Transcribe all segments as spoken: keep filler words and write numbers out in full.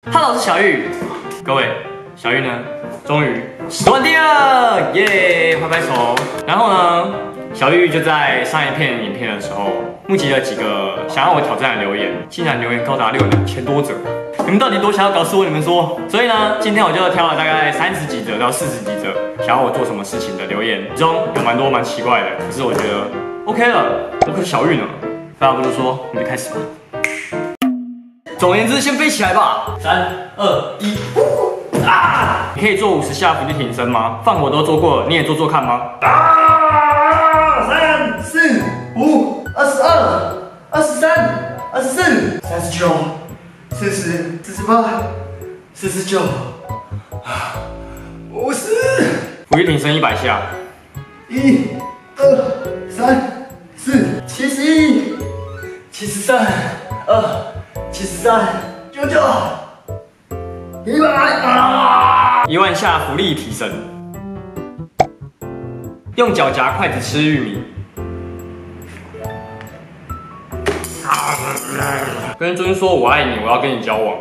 Hello， 我是小玉。各位，小玉呢，终于十万订了，耶！拍拍手。然后呢，小玉就在上一片影片的时候，募集了几个想要我挑战的留言，竟然留言高达六千多则。你们到底多想要搞死我？你们说。所以呢，今天我就挑了大概三十几则到四十几则，想要我做什么事情的留言，中有蛮多蛮奇怪的，可是我觉得 OK 了，我可是小玉呢。废话不多说，我们就开始吧。 总而言之，先飞起来吧！三、二、一，啊！你可以做五十下伏地挺身吗？放火都做过了，你也做做看吗？ 啊！三、四、五、二十二、二十三、二十四、三十九、四十、四十八、四十九、五十。 伏地挺身一百下。 一、二、三、四、七十一、七十三、二。 七十三、九九、一百啊！ 一万下伏地挺身，用脚夹筷子吃玉米。跟尊说我爱你，我要跟你交往。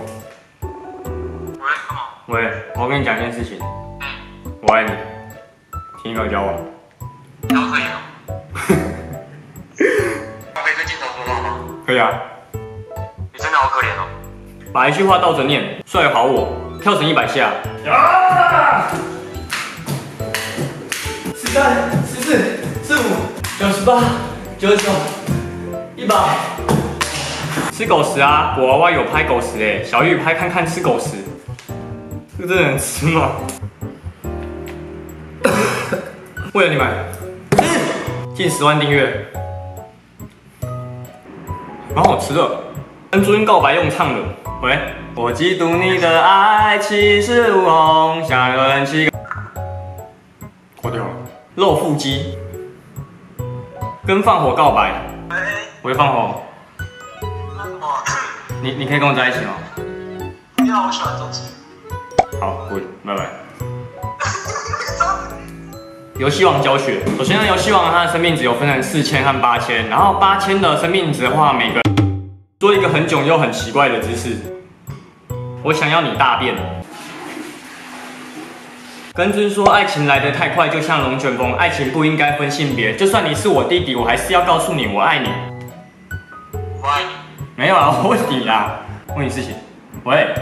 喂，干嘛？ 喂，我要跟你讲一件事情。我爱你，请你跟我交往。 你好可以哦。我可以跟镜头说话吗？ 可以啊。 你真的好可怜哦！ 把一句话倒着念，帅好我，跳绳一百下。 啊！十三、十四、十五、九十八、九十九、一百。 吃狗食啊！我娃娃有拍狗食哎，小玉拍看看吃狗食，这个真的能吃吗？为了你们，近十万订阅，蛮好吃的。 跟朱茵告白用唱的，喂，我嫉妒你的爱气势如虹，像人气。脱掉了，露腹肌，跟放火告白。 喂， 喂，放火， 那什么？ 你你可以跟我在一起吗？ 不要，我喜欢周琦。 好，滚，拜拜。游戏王教学，首先呢，游戏王它的生命值有分成四千和八千，然后八千的生命值的话，每个。 做一个很囧又很奇怪的姿势，我想要你大便。跟尊说，爱情来得太快，就像龙卷风，爱情不应该分性别。就算你是我弟弟，我还是要告诉你，我爱你。 我爱你。 没有啊，我问你啊，问你事情。喂，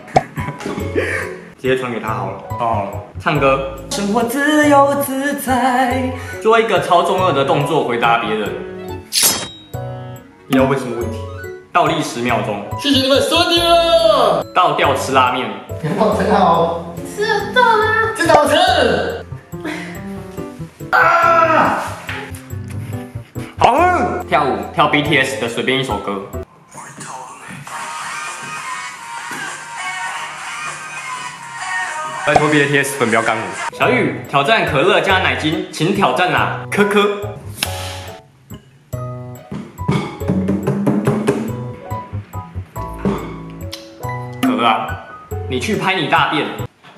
直接传给他好了。哦，唱歌，生活自由自在，做一个超中二的动作回答别人。你要问什么问题？ 倒立十秒钟， 谢谢你们收听了。 倒吊吃拉面， 很好，很好。 吃得到吗？ 真的好吃。啊！ 好喝。跳舞，跳 B T S 的随便一首歌。拜托 B T S 粉不要干我。小雨挑战可乐加奶精，请挑战啦，科科。 啊！你去拍你大便，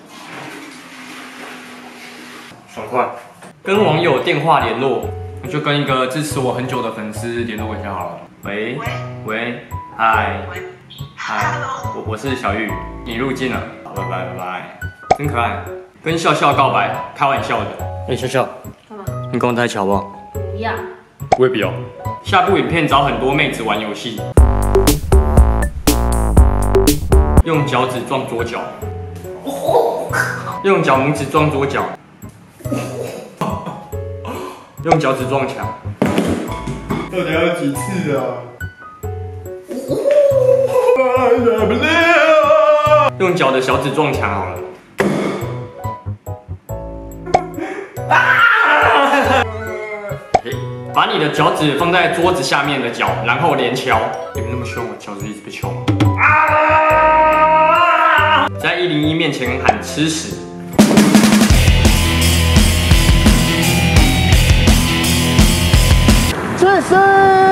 爽快。跟网友电话联络，我就跟一个支持我很久的粉丝联络一下好了。喂喂喂，嗨喂， 嗨，我我是小玉，你入境了，好，拜拜拜拜，真可爱。跟笑笑告白，开玩笑的。哎、欸，笑笑， 干嘛？ 你跟我在一起好不好？ 不要。 我也不要。下部影片找很多妹子玩游戏。 用脚趾撞桌角，用脚拇指撞桌角，用脚趾撞墙。 到底要几次啊？ 用脚的小指撞墙好了。把你的脚趾放在桌子下面的脚，然后连敲。你们那么凶，我脚趾一直被敲吗？在一零一面前喊吃屎。 吃屎！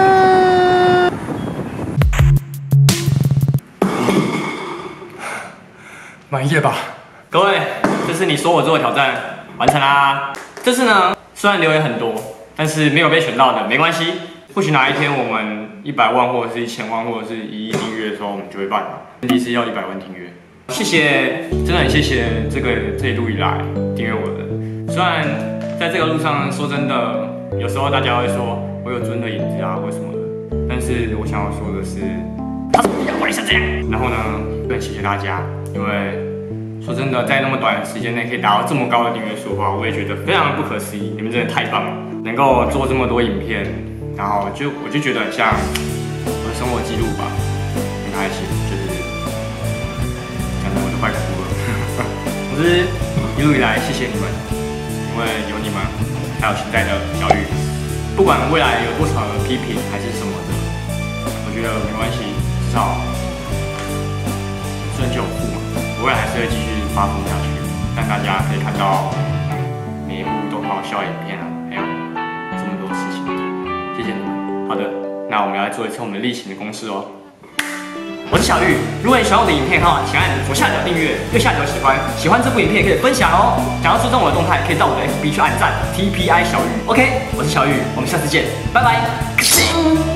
满意了吧？各位，这是你说我做的挑战，完成啦。这次呢，虽然留言很多，但是没有被选到的没关系， 或许哪一天我们一百万或者是一千万或者是一亿订阅的时候，我们就会办了。前提是要一百万订阅。谢谢，真的很谢谢这个这一路以来订阅我的。虽然在这个路上，说真的，有时候大家会说我有尊的影子啊或什么的，但是我想要说的是，他是不要管你像这样。然后呢，更谢谢大家，因为说真的，在那么短的时间内可以达到这么高的订阅数的话，我也觉得非常不可思议。你们真的太棒了，能够做这么多影片。然后就我就觉得很像我的生活记录吧，很开心，就是讲的我都快哭了。总之一路以来谢谢你们，因为有你们，还有现在的小雨，不管未来有多少的批评还是什么的，我觉得没关系，至少虽然就有负嘛，我未来还是会继续发疯下去，让大家可以看到每一部都很好笑的影片啊，还有这么多事情。谢谢你们。好的，那我们要来做一次我们例行的公式哦。我是小玉，如果你喜欢我的影片的话，请按左下角订阅，右下角喜欢。喜欢这部影片可以分享哦。想要追踪我的动态，可以到我的 F B 去按赞 T P I 小玉。OK， 我是小玉，我们下次见，拜拜。